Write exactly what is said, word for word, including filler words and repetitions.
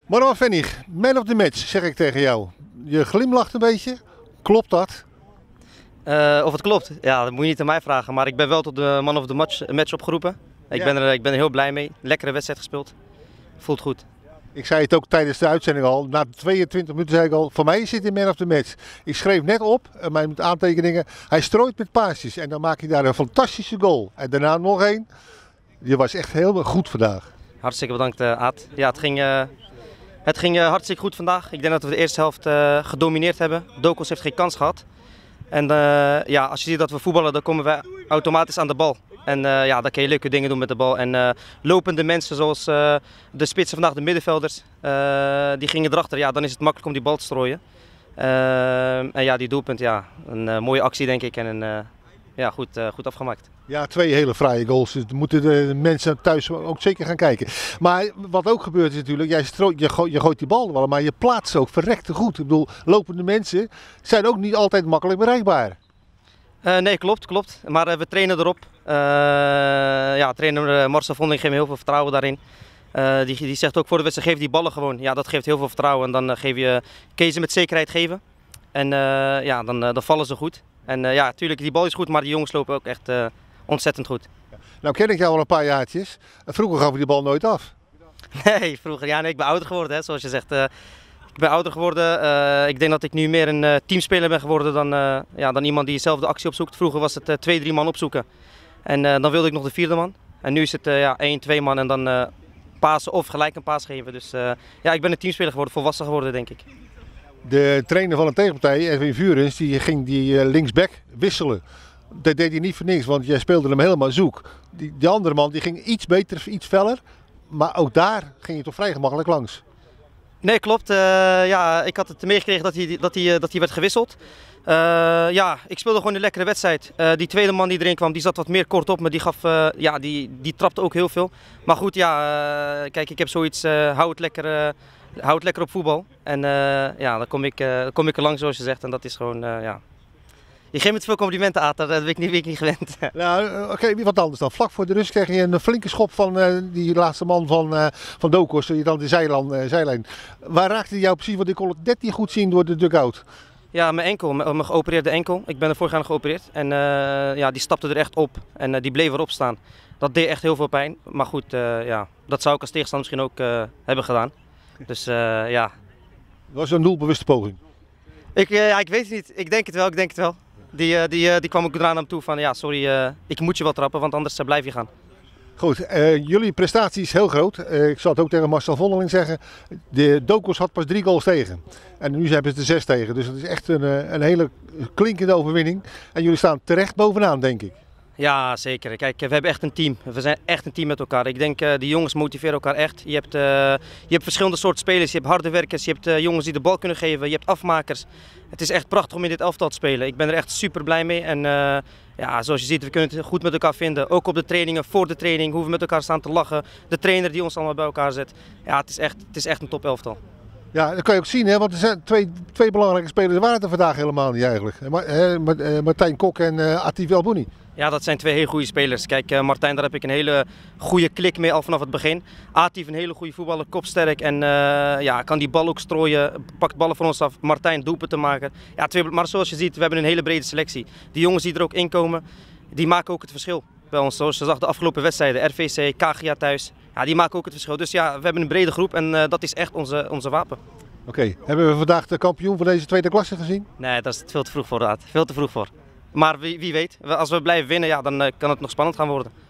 Marwan Pfennig, man of the match, zeg ik tegen jou. Je glimlacht een beetje. Klopt dat? Uh, of het klopt? Ja, dat moet je niet aan mij vragen. Maar ik ben wel tot de man of the match, match opgeroepen. Ik, ja. ben er, ik ben er heel blij mee. Lekkere wedstrijd gespeeld. Voelt goed. Ik zei het ook tijdens de uitzending al. Na tweeëntwintig minuten zei ik al, voor mij zit hij man of the match. Ik schreef net op, mijn aantekeningen, hij strooit met paasjes. En dan maak je daar een fantastische goal. En daarna nog één. Je was echt heel goed vandaag. Hartstikke bedankt, uh, Aad. Ja, het ging, uh, het ging uh, hartstikke goed vandaag. Ik denk dat we de eerste helft uh, gedomineerd hebben. Dokos heeft geen kans gehad. En uh, ja, als je ziet dat we voetballen, dan komen we automatisch aan de bal. En uh, ja, dan kun je leuke dingen doen met de bal. En uh, lopende mensen zoals uh, de spitsen vandaag, de middenvelders, uh, die gingen erachter. Ja, dan is het makkelijk om die bal te strooien. Uh, en ja, die doelpunt, ja, een uh, mooie actie denk ik en een, uh, ja, goed, uh, goed afgemaakt. Ja, twee hele fraaie goals. Dus moeten de mensen thuis ook zeker gaan kijken. Maar wat ook gebeurt is natuurlijk, jij strooit, je, gooit, je gooit die bal wel, maar je plaatst ook verrekte goed. Ik bedoel, lopende mensen zijn ook niet altijd makkelijk bereikbaar. Uh, nee, klopt, klopt. Maar uh, we trainen erop. Uh, ja, trainer uh, Marcel Vondeling geeft me heel veel vertrouwen daarin. Uh, die, die zegt ook voor de wedstrijd, geef die ballen gewoon. Ja, dat geeft heel veel vertrouwen. En dan uh, geef je, kun je ze met zekerheid geven. En uh, ja, dan, uh, dan vallen ze goed. En uh, ja, natuurlijk, die bal is goed, maar die jongens lopen ook echt uh, ontzettend goed. Nou ken ik jou al een paar jaartjes. Vroeger gaf ik die bal nooit af. Nee, vroeger. Ja, nee, ik ben ouder geworden, hè, zoals je zegt. Uh, ik ben ouder geworden. Uh, ik denk dat ik nu meer een uh, teamspeler ben geworden dan, uh, ja, dan iemand die zelf de actie opzoekt. Vroeger was het uh, twee, drie man opzoeken. En uh, dan wilde ik nog de vierde man. En nu is het uh, ja, één, twee man en dan uh, pasen of gelijk een paas geven. Dus uh, ja, ik ben een teamspeler geworden, volwassen geworden denk ik. De trainer van de tegenpartij, Edwin Vurens, die ging die uh, linksback wisselen. Dat deed hij niet voor niks, want jij speelde hem helemaal zoek. Die, die andere man die ging iets beter, iets feller. Maar ook daar ging je toch vrij gemakkelijk langs. Nee, klopt. Uh, ja, ik had het meegekregen dat hij, dat, hij, dat hij werd gewisseld. Uh, ja, ik speelde gewoon een lekkere wedstrijd. Uh, die tweede man die erin kwam, die zat wat meer kort op, maar die, gaf, uh, ja, die, die trapte ook heel veel. Maar goed, ja, uh, kijk, ik heb zoiets, uh, hou, het lekker, uh, hou het lekker op voetbal. En uh, ja, dan kom ik, uh, dan kom ik er lang zoals je zegt en dat is gewoon, uh, ja... Je geeft me te veel complimenten aan, dat ben ik niet, ben ik niet gewend. Nou, oké, okay, wat anders dan. Vlak voor de rust kreeg je een flinke schop van uh, die laatste man van, uh, van Dokos, die dan de zijlijn, uh, zijlijn. Waar raakte hij jou precies? Want ik kon het net niet goed zien door de dugout. Ja, mijn enkel, mijn, mijn geopereerde enkel. Ik ben er vorig jaar geopereerd en uh, ja, die stapte er echt op en uh, die bleef erop staan. Dat deed echt heel veel pijn, maar goed, uh, ja, dat zou ik als tegenstander misschien ook uh, hebben gedaan. Dus uh, ja. Was een doelbewuste poging? Ik, uh, ja, ik weet het niet, ik denk het wel, ik denk het wel. Die, die, die kwam ook eraan aan toe van ja, sorry, uh, ik moet je wel trappen, want anders uh, blijf je gaan. Goed, uh, jullie prestatie is heel groot. Uh, ik zal het ook tegen Marcel Vondeling zeggen. De Dokos had pas drie goals tegen. En nu hebben ze er zes tegen. Dus dat is echt een, een hele klinkende overwinning. En jullie staan terecht bovenaan, denk ik. Ja, zeker. Kijk, we hebben echt een team. We zijn echt een team met elkaar. Ik denk, uh, die jongens motiveren elkaar echt. Je hebt, uh, je hebt verschillende soorten spelers. Je hebt harde werkers, je hebt uh, jongens die de bal kunnen geven, je hebt afmakers. Het is echt prachtig om in dit elftal te spelen. Ik ben er echt super blij mee. En uh, ja, zoals je ziet, we kunnen het goed met elkaar vinden. Ook op de trainingen, voor de training, hoe we met elkaar staan te lachen. De trainer die ons allemaal bij elkaar zet. Ja, het is echt, het is echt een top elftal. Ja, dat kan je ook zien, hè? Want er zijn twee, twee belangrijke spelers waren er vandaag helemaal niet eigenlijk. Martijn Kok en uh, Atif Elbouni. Ja, dat zijn twee hele goede spelers. Kijk, uh, Martijn, daar heb ik een hele goede klik mee al vanaf het begin. Atif, een hele goede voetballer, kopsterk en uh, ja, kan die bal ook strooien, pakt ballen van ons af. Martijn, doelpunten te maken. Ja, twee, maar zoals je ziet, we hebben een hele brede selectie. Die jongens die er ook in komen, die maken ook het verschil bij ons. Zoals je zag de afgelopen wedstrijden, R V C, K G A thuis, ja, die maken ook het verschil. Dus ja, we hebben een brede groep en uh, dat is echt onze, onze wapen. Oké, okay. Hebben we vandaag de kampioen van deze tweede klasse gezien? Nee, dat is veel te vroeg voor, Raad. Veel te vroeg voor. Maar wie, wie weet, als we blijven winnen, ja, dan uh, kan het nog spannend gaan worden.